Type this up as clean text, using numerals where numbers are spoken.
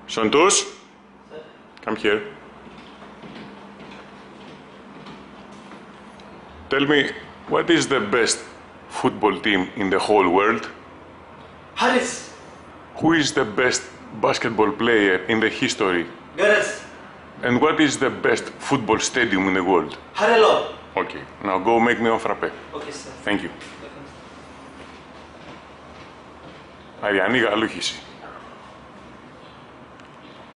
Santosh, come here. Tell me, what is the best football team in the whole world? Haris. Who is the best basketball player in the history? Garas. And what is the best football stadium in the world? Harelon. Okay, now go make me one frappe. Okay, sir. Thank you. Αριανή γαλούχηση.